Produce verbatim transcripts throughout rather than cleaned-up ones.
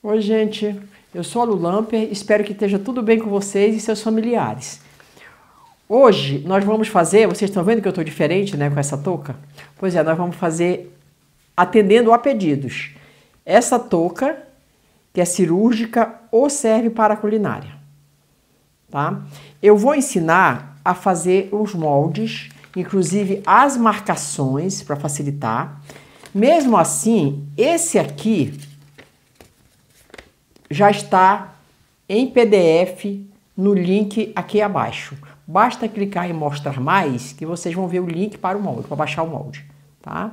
Oi, gente. Eu sou a Lu Lamper, espero que esteja tudo bem com vocês e seus familiares. Hoje nós vamos fazer, vocês estão vendo que eu estou diferente, né, com essa touca? Pois é, nós vamos fazer atendendo a pedidos. Essa touca, que é cirúrgica ou serve para a culinária, tá? Eu vou ensinar a fazer os moldes, inclusive as marcações para facilitar. Mesmo assim, esse aqui já está em P D F no link aqui abaixo. Basta clicar em mostrar mais que vocês vão ver o link para o molde, para baixar o molde, tá?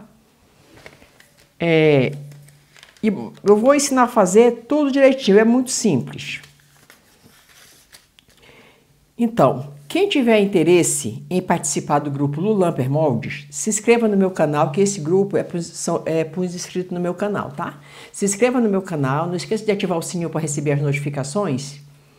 É, e eu vou ensinar a fazer tudo direitinho, é muito simples. Então, quem tiver interesse em participar do grupo Lu Lamper Moldes, se inscreva no meu canal, que esse grupo é para é os inscritos no meu canal, tá? Se inscreva no meu canal, não esqueça de ativar o sininho para receber as notificações.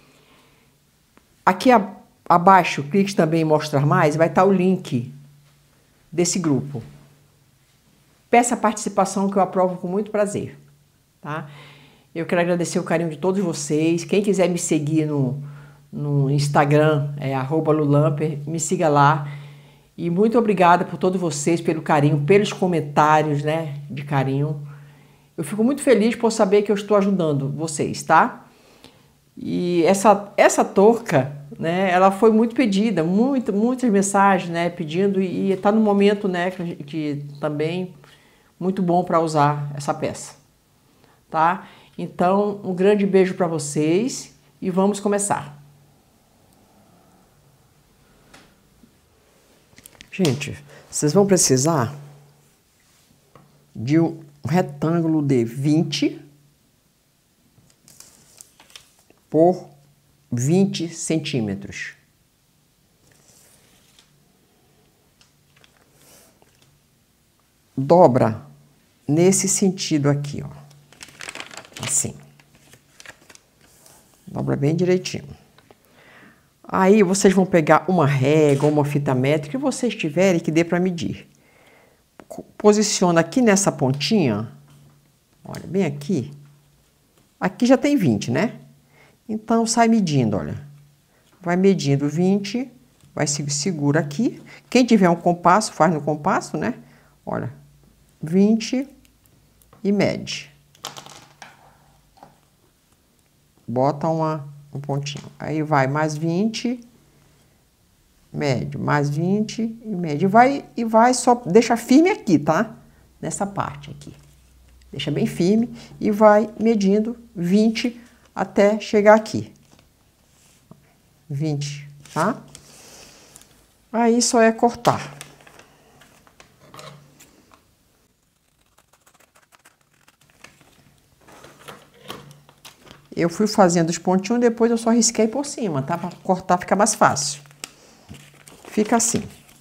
Aqui a, abaixo, clique também em mostrar mais, vai estar o link desse grupo. Peça a participação que eu aprovo com muito prazer, tá? Eu quero agradecer o carinho de todos vocês. Quem quiser me seguir no... no Instagram, é arroba lulamper, me siga lá. E muito obrigada por todos vocês, pelo carinho, pelos comentários, né, de carinho. Eu fico muito feliz por saber que eu estou ajudando vocês, tá? E essa, essa touca, né, ela foi muito pedida, muito, muitas mensagens, né, pedindo, e está no momento, né, que, que também muito bom para usar essa peça, tá? Então, um grande beijo para vocês e vamos começar. Gente, vocês vão precisar de um retângulo de vinte por vinte centímetros. Dobra nesse sentido aqui, ó. Assim. Dobra bem direitinho. Aí vocês vão pegar uma régua, uma fita métrica que vocês tiverem que dê para medir. Posiciona aqui nessa pontinha, olha, bem aqui. Aqui já tem vinte, né? Então sai medindo, olha. Vai medindo vinte, vai se segura aqui. Quem tiver um compasso, faz no compasso, né? Olha, vinte e mede. Bota uma... um pontinho. Aí vai mais vinte, médio, mais vinte e médio. E vai, e vai só, deixa firme aqui, tá? Nessa parte aqui. Deixa bem firme e vai medindo vinte até chegar aqui. vinte, tá? Aí só é cortar. Eu fui fazendo os pontinhos, depois eu só risquei por cima, tá? Para cortar fica mais fácil. Fica assim.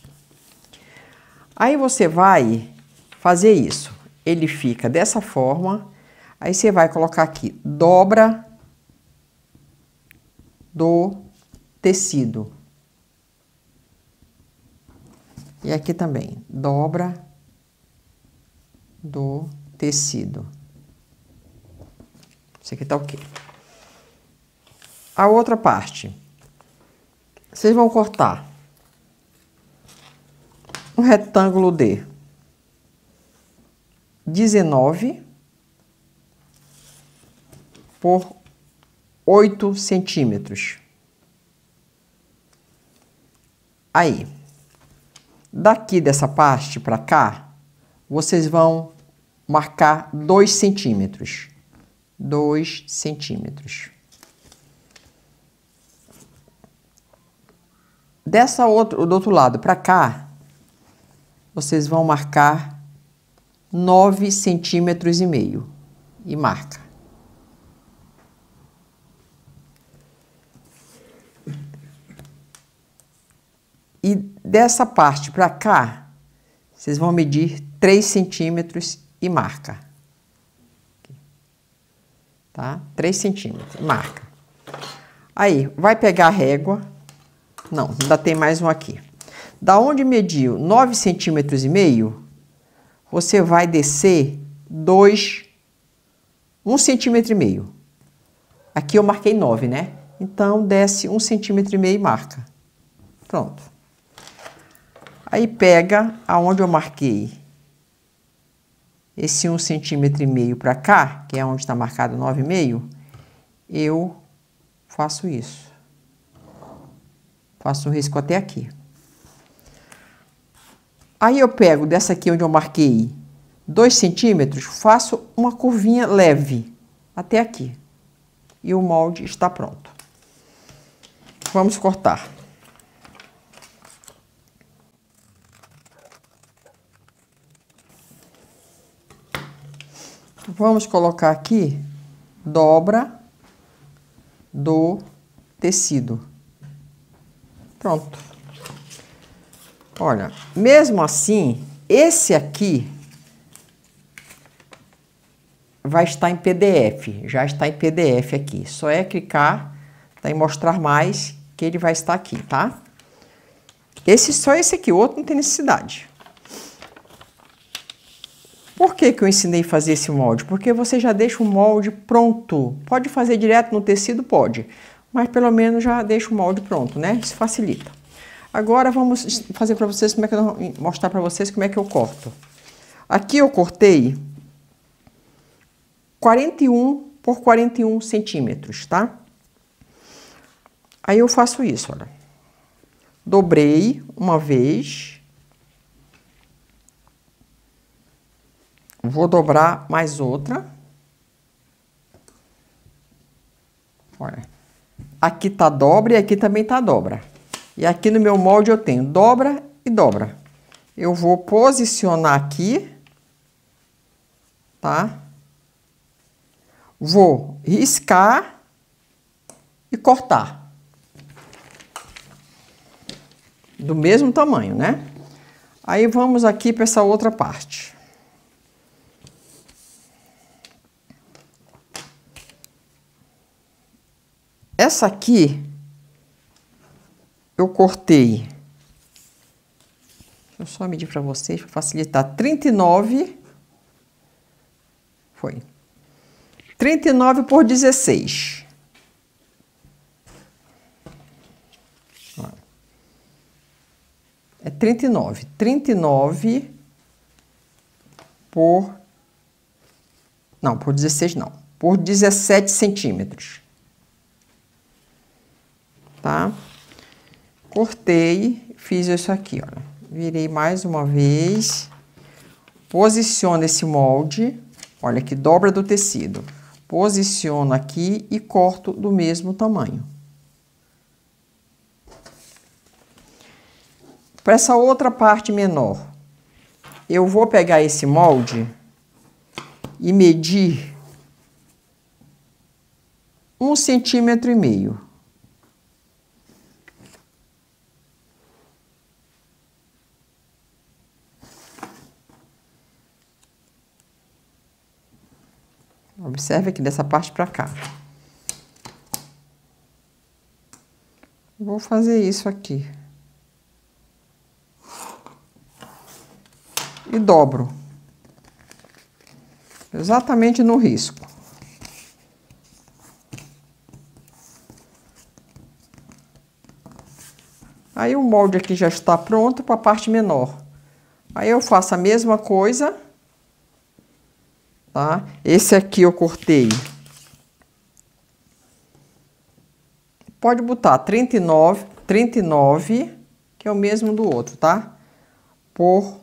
Aí você vai fazer isso. Ele fica dessa forma. Aí você vai colocar aqui, dobra do tecido. E aqui também, dobra do tecido. Isso aqui tá ok. A outra parte, vocês vão cortar um retângulo de dezenove por oito centímetros. Aí, daqui dessa parte para cá, vocês vão marcar dois centímetros. dois centímetros. Dessa outro, do outro lado para cá, vocês vão marcar nove centímetros e meio e marca. E dessa parte para cá, vocês vão medir três centímetros e marca. Tá? três centímetros, marca. Aí, vai pegar a régua. Não, ainda tem mais um aqui. Da onde mediu nove centímetros e meio, você vai descer dois, um centímetro e meio. Aqui eu marquei nove, né? Então, desce um centímetro e meio e marca. Pronto. Aí, pega aonde eu marquei esse um centímetro e meio para cá, que é onde está marcado nove e meio, eu faço isso. Faço um risco até aqui. Aí, eu pego dessa aqui onde eu marquei dois centímetros, faço uma curvinha leve até aqui. E o molde está pronto. Vamos cortar. Vamos colocar aqui dobra do tecido. Pronto. Olha, mesmo assim, esse aqui vai estar em P D F, já está em P D F aqui. Só é clicar tá, em mostrar mais que ele vai estar aqui, tá? Esse, só esse aqui, o outro não tem necessidade. Por que que eu ensinei a fazer esse molde? Porque você já deixa o molde pronto. Pode fazer direto no tecido? Pode. Mas pelo menos já deixa o molde pronto, né? Isso facilita. Agora vamos fazer para vocês como é que eu mostrar para vocês como é que eu corto. Aqui eu cortei quarenta e um por quarenta e um centímetros, tá? Aí eu faço isso, olha. Dobrei uma vez. Vou dobrar mais outra. Olha. Aqui tá dobra e aqui também tá dobra. E aqui no meu molde eu tenho dobra e dobra. Eu vou posicionar aqui, tá? Vou riscar e cortar. Do mesmo tamanho, né? Aí vamos aqui para essa outra parte. Essa aqui, eu cortei, deixa eu só medir para vocês, para facilitar, trinta e nove, foi, trinta e nove por dezesseis. É trinta e nove, trinta e nove por, não, por dezesseis não, por dezessete centímetros. Tá? Cortei, fiz isso aqui, olha. Virei mais uma vez. Posiciono esse molde. Olha que dobra do tecido. Posiciono aqui e corto do mesmo tamanho. Para essa outra parte menor, eu vou pegar esse molde e medir um centímetro e meio. Observe aqui dessa parte para cá. Vou fazer isso aqui. E dobro. Exatamente no risco. Aí o molde aqui já está pronto para a parte menor. Aí eu faço a mesma coisa. Tá? Esse aqui eu cortei. Pode botar trinta e nove, trinta e nove, que é o mesmo do outro, tá? Por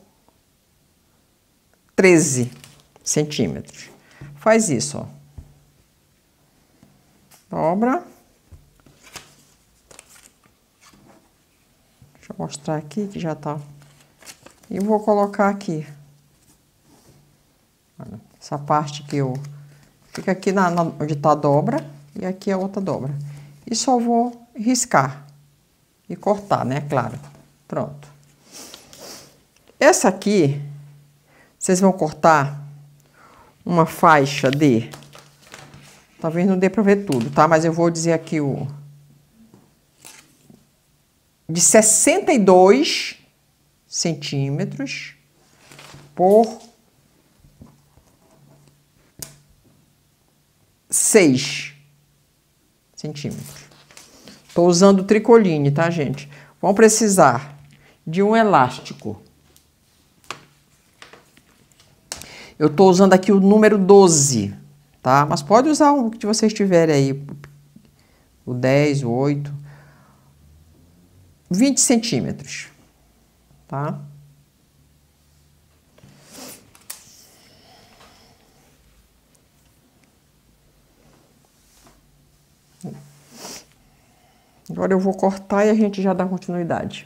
treze centímetros. Faz isso, ó. Dobra. Deixa eu mostrar aqui que já tá. E vou colocar aqui. Olha. Essa parte que eu... Fica aqui na, na, onde tá a dobra e aqui a outra dobra. E só vou riscar e cortar, né? Claro. Pronto. Essa aqui, vocês vão cortar uma faixa de... Talvez não dê pra ver tudo, tá? Mas eu vou dizer aqui o... De sessenta e dois centímetros por... seis. centímetros. Tô usando tricoline, tá, gente? Vão precisar de um elástico. Eu tô usando aqui o número doze, tá? Mas pode usar o que vocês tiverem aí. O dez, o oito. vinte centímetros, tá? Agora eu vou cortar e a gente já dá continuidade.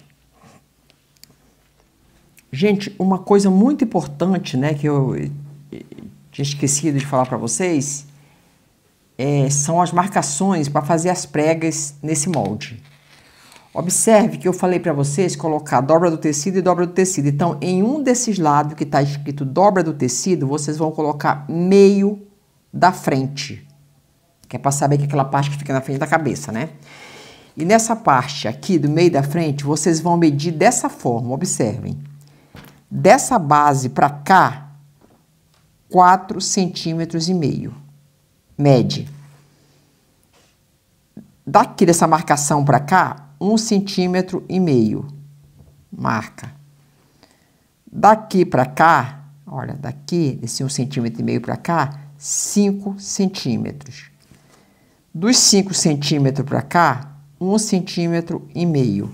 Gente, uma coisa muito importante, né, que eu tinha esquecido de falar para vocês, é, são as marcações para fazer as pregas nesse molde. Observe que eu falei para vocês colocar dobra do tecido e dobra do tecido. Então, em um desses lados que está escrito dobra do tecido, vocês vão colocar meio da frente. Que é para saber que aquela parte que fica na frente da cabeça, né? E nessa parte aqui do meio da frente, vocês vão medir dessa forma, observem. Dessa base para cá, quatro centímetros e meio. Mede. Daqui dessa marcação para cá, um centímetro e meio. Marca. Daqui para cá, olha, daqui, desse um centímetro e meio para cá, cinco centímetros. Dos cinco centímetros para cá, um centímetro e meio.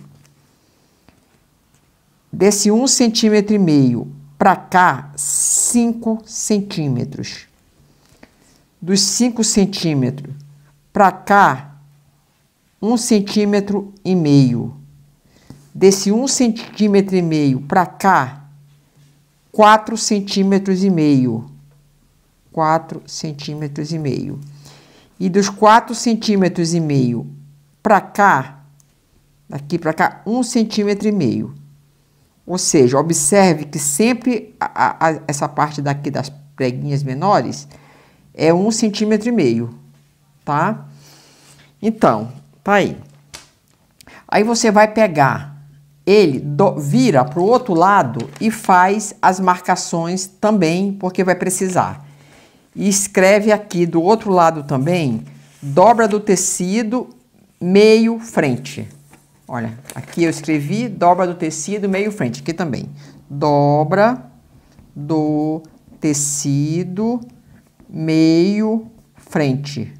Desse um centímetro e meio para cá, cinco centímetros. Dos cinco centímetros para cá, um centímetro e meio. Desse um centímetro e meio para cá, quatro centímetros e meio. Quatro centímetros e meio. E dos quatro centímetros e meio para cá, daqui para cá, um centímetro e meio. Ou seja, observe que sempre a, a, essa parte daqui das preguinhas menores é um centímetro e meio, tá? Então, tá aí. Aí você vai pegar ele, do, vira para o outro lado e faz as marcações também, porque vai precisar. E escreve aqui do outro lado também, dobra do tecido, meio frente. Olha, aqui eu escrevi dobra do tecido, meio frente. Aqui também. Dobra do tecido, meio frente.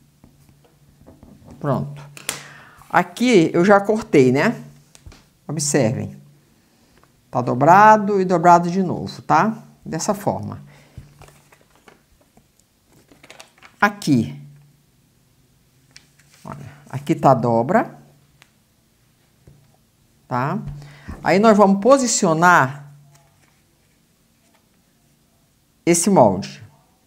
Pronto. Aqui eu já cortei, né? Observem. Tá dobrado e dobrado de novo, tá? Dessa forma. Aqui. Olha, aqui tá a dobra. Tá? Aí nós vamos posicionar esse molde.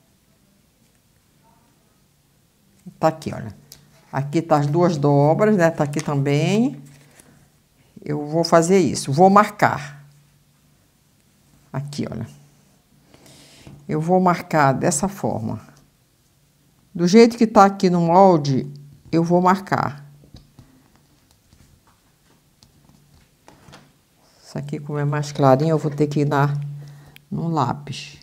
Tá aqui, olha. Aqui tá as duas dobras, né? Tá aqui também. Eu vou fazer isso. Vou marcar. Aqui, olha. Eu vou marcar dessa forma. Do jeito que tá aqui no molde, eu vou marcar. Isso aqui, como é mais clarinho, eu vou ter que ir na, no lápis.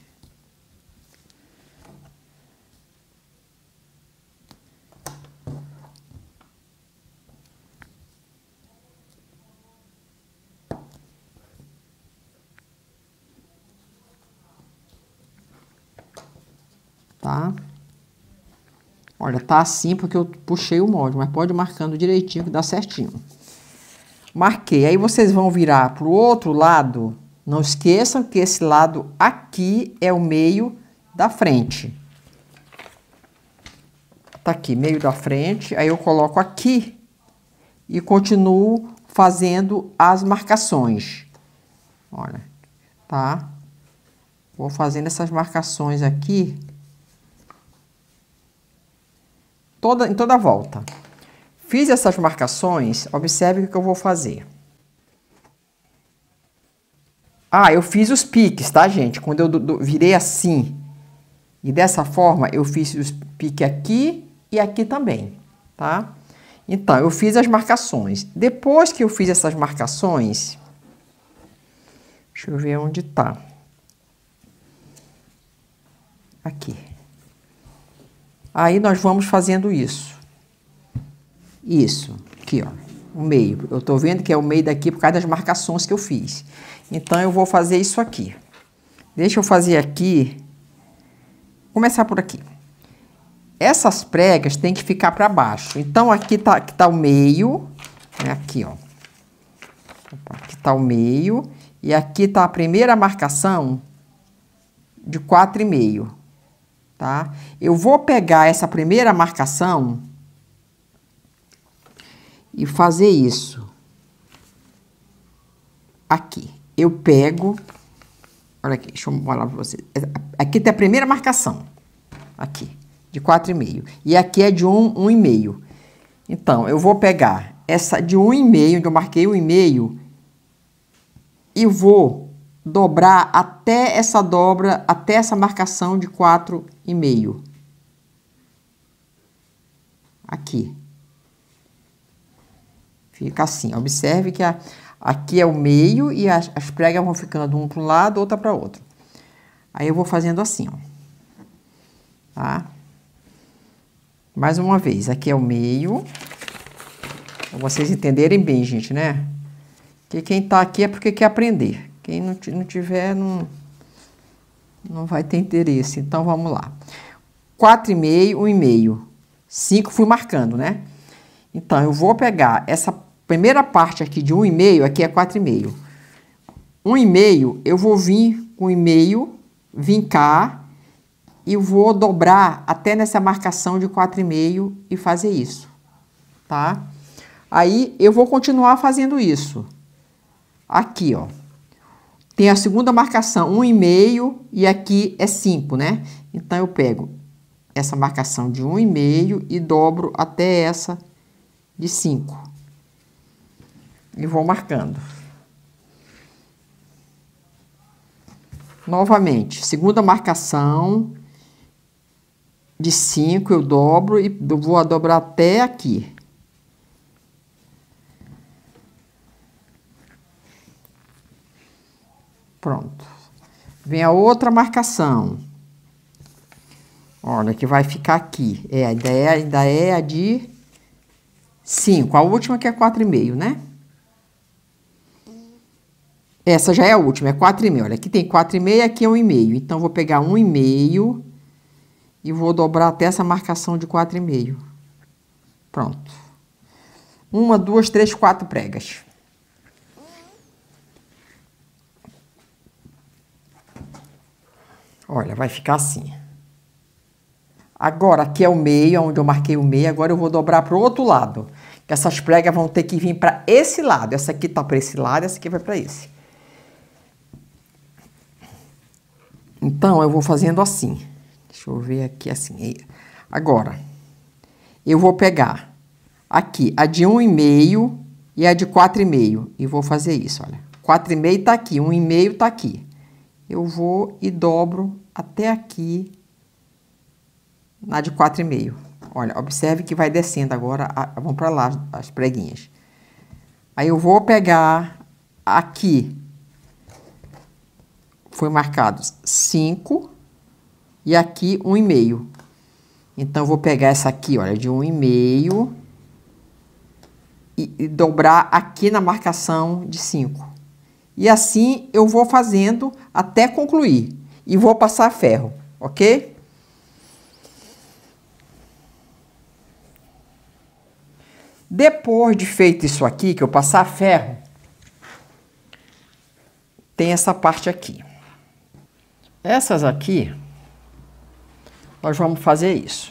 Tá? Olha, tá assim porque eu puxei o molde, mas pode ir marcando direitinho que dá certinho. Marquei. Aí vocês vão virar pro outro lado. Não esqueçam que esse lado aqui é o meio da frente. Tá aqui, meio da frente. Aí eu coloco aqui e continuo fazendo as marcações. Olha, tá? Vou fazendo essas marcações aqui. Toda, em toda a volta. Fiz essas marcações, observe o que eu vou fazer. Ah, eu fiz os piques, tá, gente? Quando eu do, do, virei assim, e dessa forma, eu fiz os piques aqui e aqui também, tá? Então, eu fiz as marcações. Depois que eu fiz essas marcações, deixa eu ver onde tá. Aqui. Aí, nós vamos fazendo isso. Isso, aqui, ó, o meio. Eu tô vendo que é o meio daqui por causa das marcações que eu fiz. Então, eu vou fazer isso aqui. Deixa eu fazer aqui, vou começar por aqui. Essas pregas tem que ficar para baixo. Então, aqui tá, aqui tá o meio, né? Aqui, ó. Aqui tá o meio. E aqui tá a primeira marcação de quatro e meio, tá? Eu vou pegar essa primeira marcação e fazer isso. Aqui. Eu pego... Olha aqui, deixa eu falar para vocês. Aqui tem a primeira marcação. Aqui. De quatro e meio. E aqui é de um, um e meio. Então, eu vou pegar essa de um e meio, onde eu marquei um e meio, e vou dobrar até essa dobra, até essa marcação de quatro e meio. Aqui. Fica assim. Observe que a, aqui é o meio e as, as pregas vão ficando um para um lado, outra para outro. Aí eu vou fazendo assim, ó. Tá? Mais uma vez, aqui é o meio. Pra vocês entenderem bem, gente, né? Que quem tá aqui é porque quer aprender. Quem não, não tiver, não, não vai ter interesse. Então, vamos lá. quatro e meio, um e meio. cinco fui marcando, né? Então, eu vou pegar essa primeira parte aqui de um e meio, aqui é quatro e meio. um e meio, eu vou vir com um e meio, vim cá, e vou dobrar até nessa marcação de quatro e meio e fazer isso, tá? Aí, eu vou continuar fazendo isso. Aqui, ó. Tem a segunda marcação, um e meio, e aqui é cinco, né? Então, eu pego essa marcação de um e meio e dobro até essa de cinco. E vou marcando. Novamente, segunda marcação... De cinco eu dobro e vou dobrar até aqui. Pronto. Vem a outra marcação. Olha, que vai ficar aqui. É, ainda é, ainda é a de cinco. A última que é quatro e meio, né? Essa já é a última, é quatro e meio. Olha, aqui tem quatro e meio, aqui é um e meio. Então, vou pegar um e meio... E vou dobrar até essa marcação de quatro e meio. Pronto. Uma, duas, três, quatro pregas. Olha, vai ficar assim. Agora, aqui é o meio, onde eu marquei o meio. Agora eu vou dobrar para o outro lado. Que essas pregas vão ter que vir para esse lado. Essa aqui tá para esse lado, essa aqui vai para esse. Então, eu vou fazendo assim. Deixa eu ver aqui assim. Agora, eu vou pegar aqui a de um e meio e a de quatro e meio. E vou fazer isso, olha. quatro e meio tá aqui, um e meio tá aqui. Eu vou e dobro até aqui na de quatro e meio. Olha, observe que vai descendo agora, a, vão para lá as preguinhas. Aí eu vou pegar aqui, foi marcado cinco. E aqui, um e meio. Então, eu vou pegar essa aqui, olha, de um e meio. E, e dobrar aqui na marcação de cinco. E assim, eu vou fazendo até concluir. E vou passar ferro, ok? Depois de feito isso aqui, que eu passar ferro, tem essa parte aqui. Essas aqui... Nós vamos fazer isso.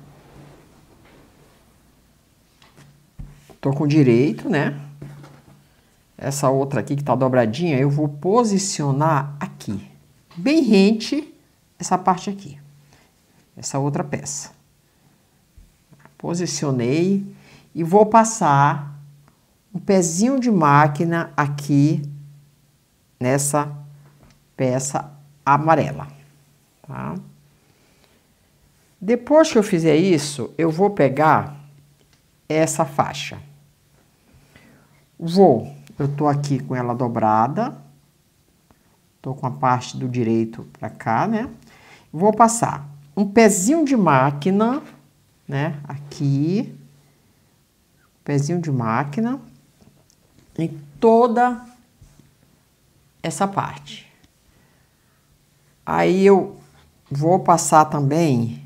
Tô com direito, né? Essa outra aqui que tá dobradinha, eu vou posicionar aqui. Bem rente essa parte aqui. Essa outra peça. Posicionei e vou passar um pezinho de máquina aqui nessa peça amarela, tá? Depois que eu fizer isso, eu vou pegar essa faixa. Vou, eu tô aqui com ela dobrada. Tô com a parte do direito pra cá, né? Vou passar um pezinho de máquina, né? Aqui. pezinho de máquina em toda essa parte. Aí eu vou passar também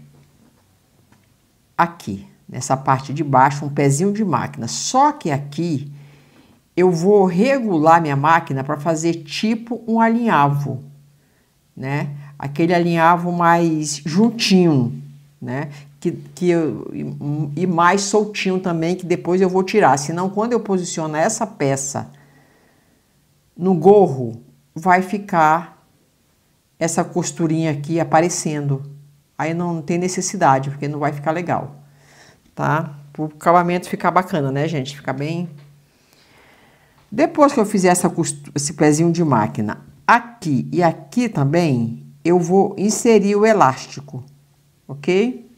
aqui, nessa parte de baixo, um pezinho de máquina. Só que aqui eu vou regular minha máquina para fazer tipo um alinhavo, né? Aquele alinhavo mais juntinho, né? Que, que eu, e mais soltinho também, que depois eu vou tirar. Senão, quando eu posicionar essa peça no gorro, vai ficar essa costurinha aqui aparecendo. Aí não tem necessidade, porque não vai ficar legal, tá? Para o acabamento ficar bacana, né, gente? Ficar bem... Depois que eu fizer essa costura, esse pezinho de máquina aqui e aqui também, eu vou inserir o elástico, ok?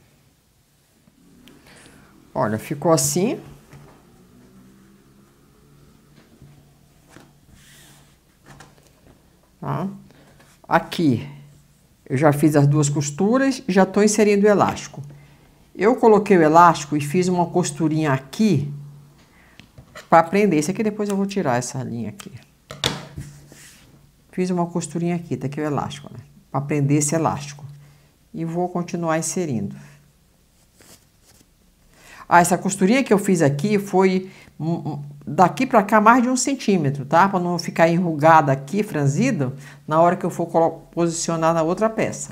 Olha, ficou assim. Tá? Aqui, eu já fiz as duas costuras e já estou inserindo o elástico. Eu coloquei o elástico e fiz uma costurinha aqui para prender. Esse aqui depois eu vou tirar essa linha aqui. Fiz uma costurinha aqui, tá aqui o elástico, né? Para prender esse elástico. E vou continuar inserindo. Ah, essa costurinha que eu fiz aqui foi daqui para cá mais de um centímetro, tá? Para não ficar enrugada aqui, franzido, na hora que eu for posicionar na outra peça.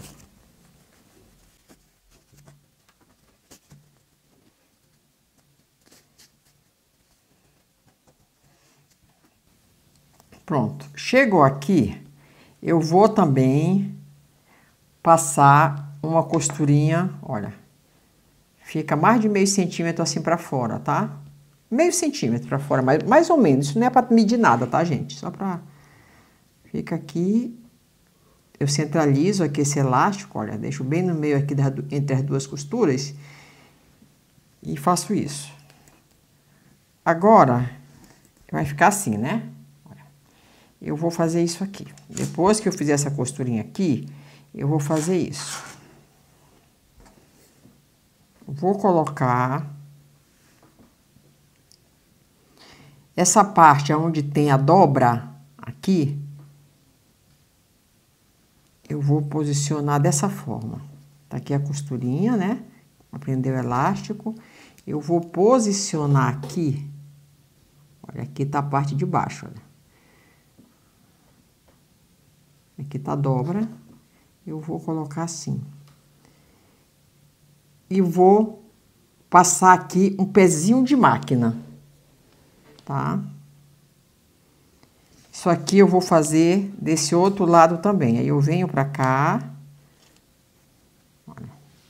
Pronto. Chegou aqui, eu vou também passar uma costurinha, olha, fica mais de meio centímetro assim para fora, tá? Meio centímetro para fora, mais, mais ou menos. Isso não é para medir nada, tá, gente? Só para... Fica aqui. Eu centralizo aqui esse elástico, olha, deixo bem no meio aqui da, entre as duas costuras. E faço isso. Agora, vai ficar assim, né? Olha, eu vou fazer isso aqui. Depois que eu fizer essa costurinha aqui, eu vou fazer isso. Vou colocar essa parte onde tem a dobra aqui, eu vou posicionar dessa forma. Tá aqui a costurinha, né? Pra prender o elástico. Eu vou posicionar aqui. Olha, aqui tá a parte de baixo, olha. Aqui tá a dobra. Eu vou colocar assim. E vou passar aqui um pezinho de máquina, tá? Isso aqui eu vou fazer desse outro lado também. Aí eu venho pra cá. Olha.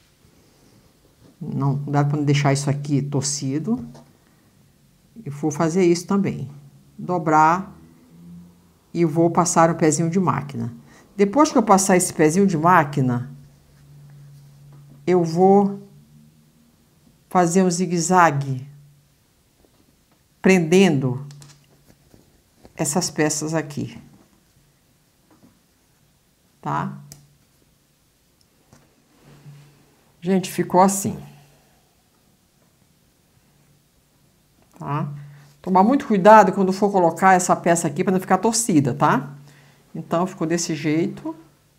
Não dá pra não deixar isso aqui torcido. E vou fazer isso também. Dobrar e vou passar o pezinho de máquina. Depois que eu passar esse pezinho de máquina, eu vou fazer um zigue-zague, prendendo essas peças aqui, tá? Gente, ficou assim, tá? Tomar muito cuidado quando for colocar essa peça aqui para não ficar torcida, tá? Então, ficou desse jeito.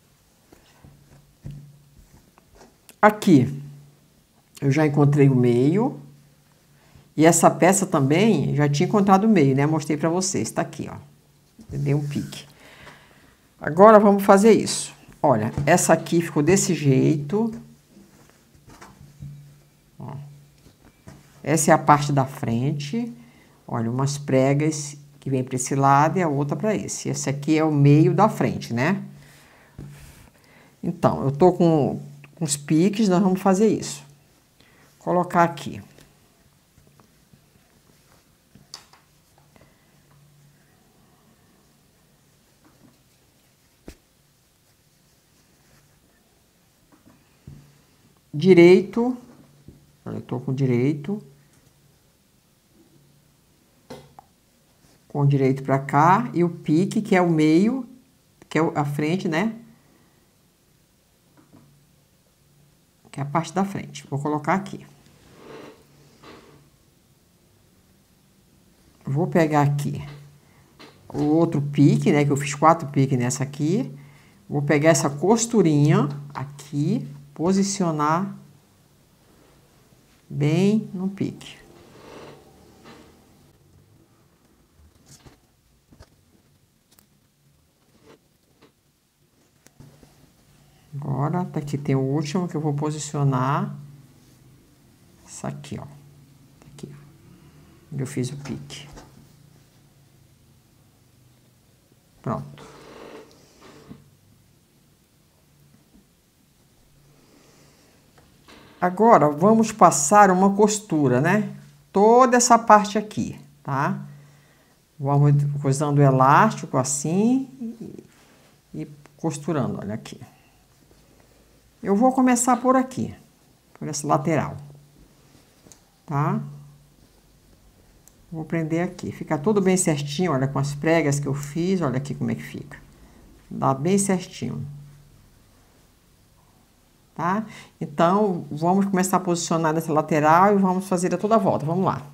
Aqui, eu já encontrei o meio. E essa peça também, já tinha encontrado o meio, né? Mostrei pra vocês, tá aqui, ó. Eu dei um pique. Agora, vamos fazer isso. Olha, essa aqui ficou desse jeito. Ó. Essa é a parte da frente. Olha, umas pregas que vem pra esse lado e a outra pra esse. Esse aqui é o meio da frente, né? Então, eu tô com, com os piques, nós vamos fazer isso. Colocar aqui. Direito, eu tô com direito, com direito pra cá, e o pique, que é o meio, que é a frente, né? Que é a parte da frente. Vou colocar aqui. vou pegar aqui o outro pique, né? Que eu fiz quatro piques nessa aqui. Vou pegar essa costurinha aqui, posicionar bem no pique. Agora, daqui tem o último que eu vou posicionar. Essa aqui, ó. Aqui, ó. Onde eu fiz o pique. Pronto. Agora, vamos passar uma costura, né? Toda essa parte aqui, tá? Vamos usando o elástico assim e, e costurando, olha aqui. Eu vou começar por aqui, por essa lateral, tá? Vou prender aqui. Fica tudo bem certinho, olha, com as pregas que eu fiz, olha aqui como é que fica. Dá bem certinho. Tá? Então, vamos começar a posicionar nessa lateral e vamos fazer a toda a volta. Vamos lá.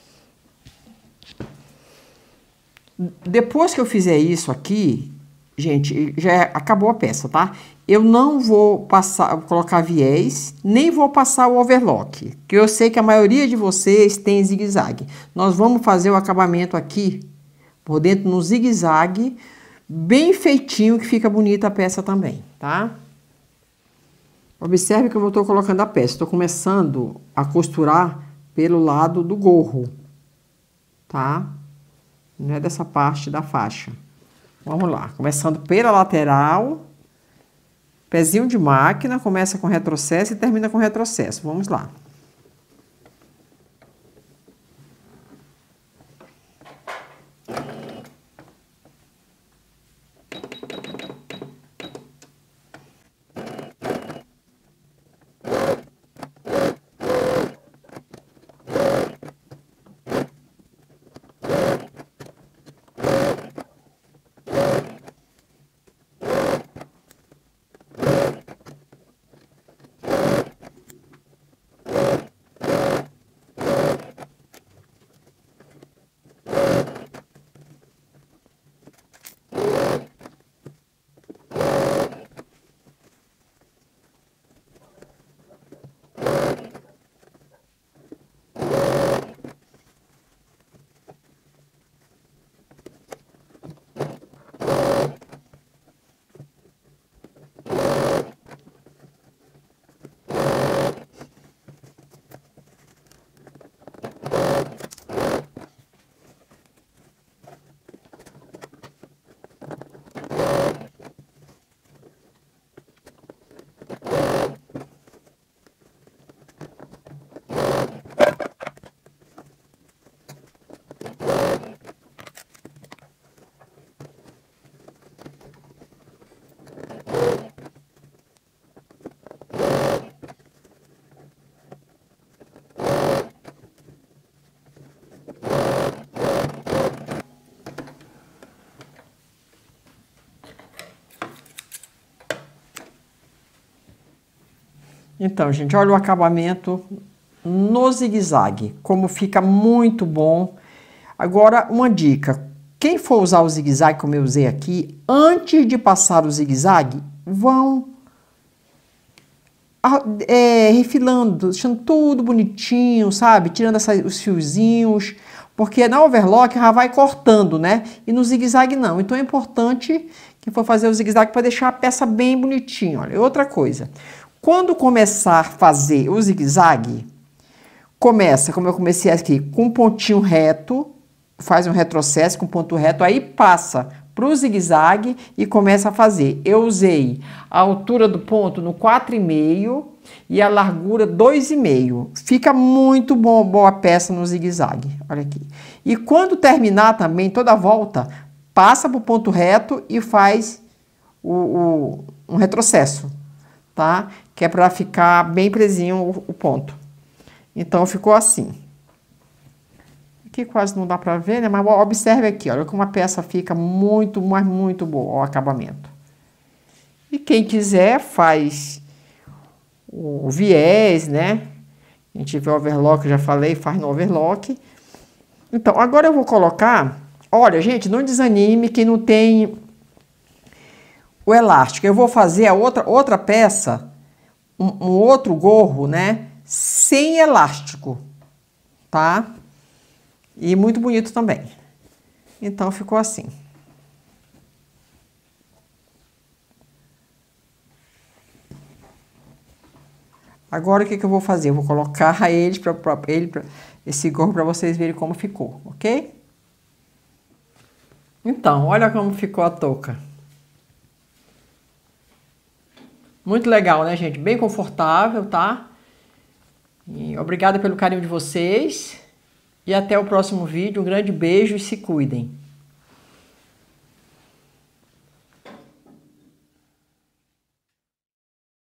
Depois que eu fizer isso aqui, gente, já acabou a peça, tá? Eu não vou passar, colocar viés, nem vou passar o overlock, que eu sei que a maioria de vocês tem zigue-zague. Nós vamos fazer o acabamento aqui, por dentro no zigue-zague, bem feitinho, que fica bonita a peça também, tá? Observe que eu estou colocando a peça. Estou começando a costurar pelo lado do gorro, tá? Não é dessa parte da faixa. Vamos lá. Começando pela lateral. Pezinho de máquina. Começa com retrocesso e termina com retrocesso. Vamos lá. Então, gente, olha o acabamento no zigue-zague, como fica muito bom. Agora, uma dica, quem for usar o zigue-zague, como eu usei aqui, antes de passar o zigue-zague, vão é, refilando, deixando tudo bonitinho, sabe? Tirando essa, os fiozinhos, porque na overlock já vai cortando, né? E no zigue-zague não. Então é importante que for fazer o zigue-zague para deixar a peça bem bonitinha. Olha, outra coisa. Quando começar a fazer o zigue-zague, começa, como eu comecei aqui, com um pontinho reto, faz um retrocesso com ponto reto, aí passa para o zigue-zague e começa a fazer. Eu usei a altura do ponto no quatro e meio e a largura dois e meio. Fica muito bom, boa a peça no zigue-zague. Olha aqui. E quando terminar também, toda a volta, passa para o ponto reto e faz o, o, um retrocesso, tá? Que é para ficar bem presinho o, o ponto. Então, ficou assim. Aqui quase não dá para ver, né? Mas observe aqui, olha como a peça fica muito, mas muito boa, o acabamento. E quem quiser faz o viés, né? A gente vê o overlock, já falei, faz no overlock. Então, agora eu vou colocar... Olha, gente, não desanime quem não tem o elástico. Eu vou fazer a outra, outra peça, um, um outro gorro, né? Sem elástico, tá? E muito bonito também. Então, ficou assim. Agora, o que que eu vou fazer? Eu vou colocar ele para ele, pra, esse gorro para vocês verem como ficou, ok? Então, olha como ficou a touca. Muito legal, né, gente? Bem confortável, tá? E obrigada pelo carinho de vocês. E até o próximo vídeo. Um grande beijo e se cuidem.